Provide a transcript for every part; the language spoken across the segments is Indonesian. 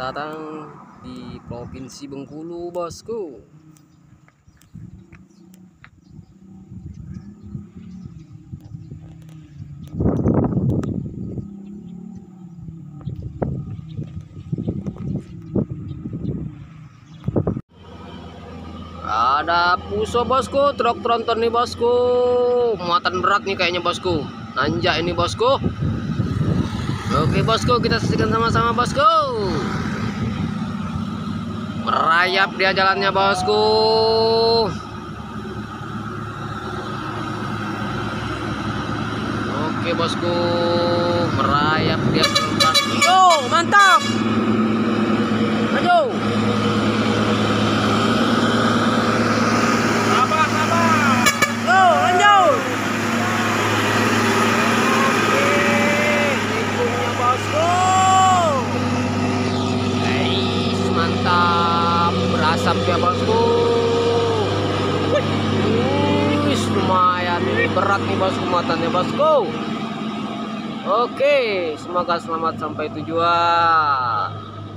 datang di Provinsi Bengkulu, bosku. Ada Puso, bosku, truk tronton nih, bosku. Muatan berat nih kayaknya, bosku. Nanjak ini, bosku. Oke, bosku, kita saksikan sama-sama, bosku. Merayap dia jalannya, bosku. Oke, bosku, merayap dia. Yo, mantap. Maju. Mantap, berasap ya, bosku. Lumayan berat nih, bosku, muatannya, bosku. Oke, semoga selamat sampai tujuan.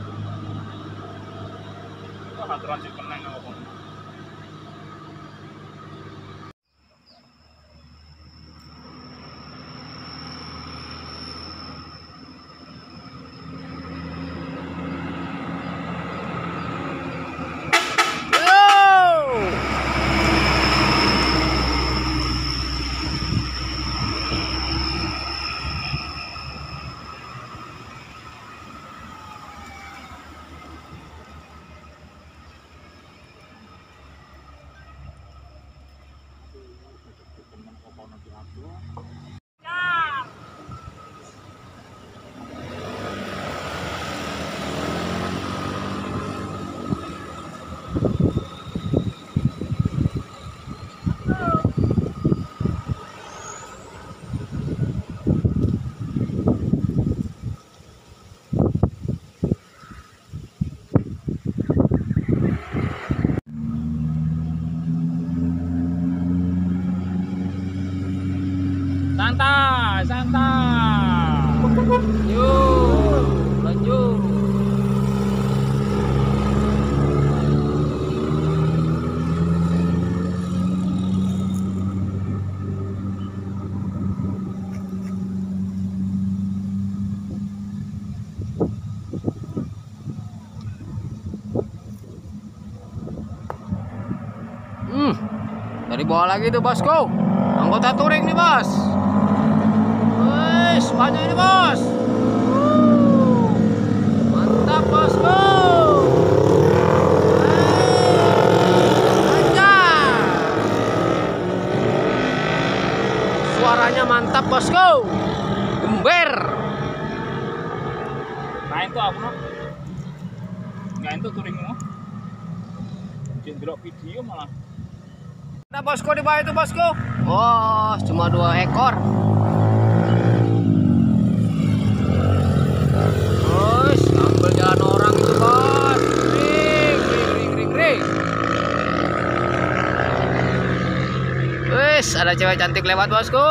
Santai, santai. Yuk, lanjut. Dari bawah lagi tuh, bosku. Anggota touring nih, bos. Wih, banyak ini, bos. Mantap, bosku. Lancar. Suaranya mantap, bosku. Gember. Nah itu aku no. Nggak itu touringmu. Jendelok video malah. Nah, bosku, di bawah itu, bosku. Oh, cuma 2 ekor. Terus ambil jalan orang itu, bos. Ring. Wes, ada cewek cantik lewat, bosku.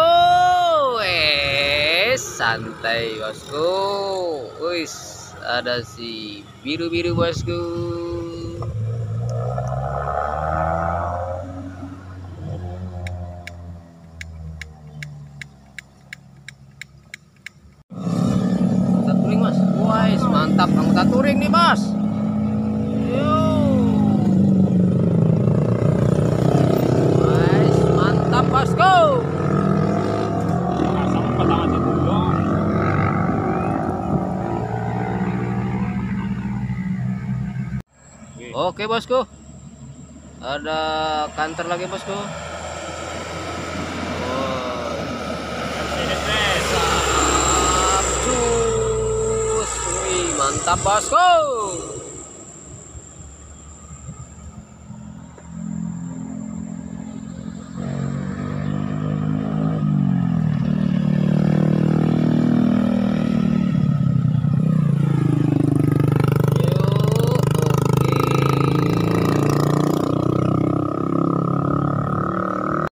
Wes, santai, bosku. Wes, ada si biru-biru, bosku. Mantap, anggota touring nih, bos. Mantap, bosku. Oke, bosku. Ada kantor lagi, bosku. Mantap, bosku.